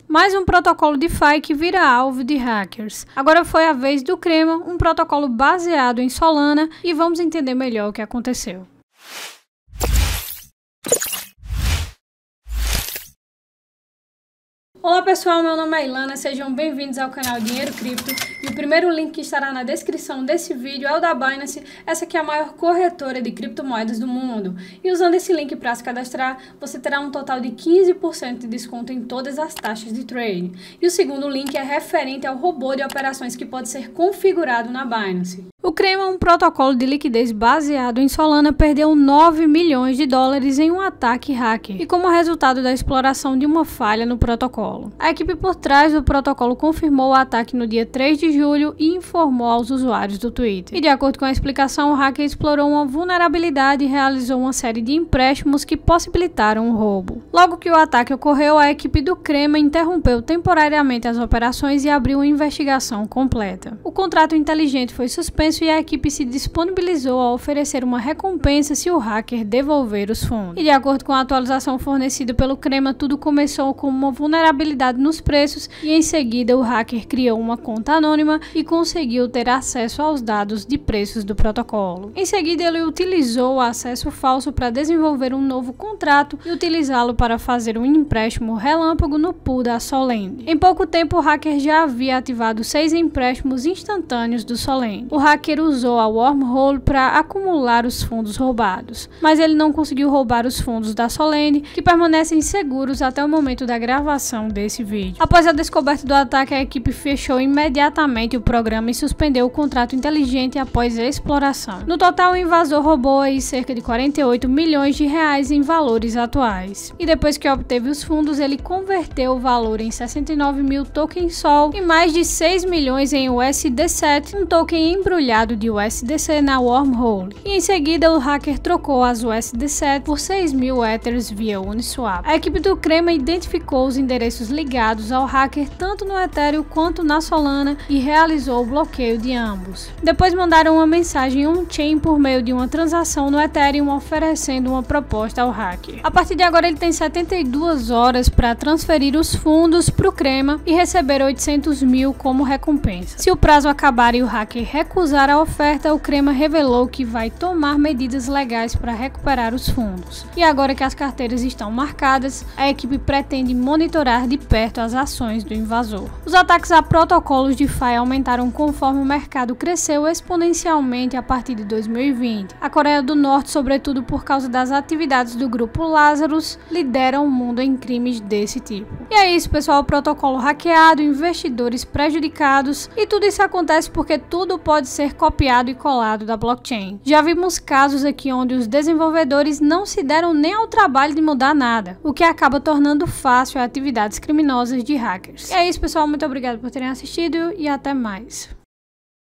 Mais um protocolo DeFi que vira alvo de hackers. Agora foi a vez do Crema, um protocolo baseado em Solana, e vamos entender melhor o que aconteceu. Olá pessoal, meu nome é Ilana, sejam bem-vindos ao canal Dinheiro Cripto, e o primeiro link que estará na descrição desse vídeo é o da Binance, essa que é a maior corretora de criptomoedas do mundo, e usando esse link para se cadastrar, você terá um total de 15% de desconto em todas as taxas de trade. E o segundo link é referente ao robô de operações que pode ser configurado na Binance. O Crema, um protocolo de liquidez baseado em Solana, perdeu 9 milhões de dólares em um ataque hacker, e como resultado da exploração de uma falha no protocolo. A equipe por trás do protocolo confirmou o ataque no dia 3 de julho e informou aos usuários do Twitter. E de acordo com a explicação, o hacker explorou uma vulnerabilidade e realizou uma série de empréstimos que possibilitaram o roubo. Logo que o ataque ocorreu, a equipe do Crema interrompeu temporariamente as operações e abriu uma investigação completa. O contrato inteligente foi suspenso e a equipe se disponibilizou a oferecer uma recompensa se o hacker devolver os fundos. E de acordo com a atualização fornecida pelo Crema, tudo começou com uma vulnerabilidade nos preços e em seguida o hacker criou uma conta anônima e conseguiu ter acesso aos dados de preços do protocolo. Em seguida ele utilizou o acesso falso para desenvolver um novo contrato e utilizá-lo para fazer um empréstimo relâmpago no pool da Solend. Em pouco tempo o hacker já havia ativado 6 empréstimos instantâneos do Solend. O hacker usou a wormhole para acumular os fundos roubados, mas ele não conseguiu roubar os fundos da Solend, que permanecem seguros até o momento da gravação desse vídeo. Após a descoberta do ataque, a equipe fechou imediatamente o programa e suspendeu o contrato inteligente após a exploração. No total, o invasor roubou aí cerca de 48 milhões de reais em valores atuais. E depois que obteve os fundos, ele converteu o valor em 69 mil tokens Sol e mais de 6 milhões em USD7, um token embrulhado de USDC na wormhole. E em seguida, o hacker trocou as USD7 por 6 mil Ethers via Uniswap. A equipe do Crema identificou os endereços ligados ao hacker tanto no Ethereum quanto na Solana e realizou o bloqueio de ambos. Depois mandaram uma mensagem on-chain por meio de uma transação no Ethereum oferecendo uma proposta ao hacker. A partir de agora ele tem 72 horas para transferir os fundos para o Crema e receber 800 mil como recompensa. Se o prazo acabar e o hacker recusar a oferta, o Crema revelou que vai tomar medidas legais para recuperar os fundos. E agora que as carteiras estão marcadas, a equipe pretende monitorar de perto as ações do invasor. Os ataques a protocolos DeFi aumentaram conforme o mercado cresceu exponencialmente a partir de 2020. A Coreia do Norte, sobretudo por causa das atividades do grupo Lazarus, lidera o mundo em crimes desse tipo. E é isso, pessoal, protocolo hackeado, investidores prejudicados, e tudo isso acontece porque tudo pode ser copiado e colado da blockchain. Já vimos casos aqui onde os desenvolvedores não se deram nem ao trabalho de mudar nada, o que acaba tornando fácil a atividades criminosas de hackers. E é isso, pessoal, muito obrigado por terem assistido e até mais.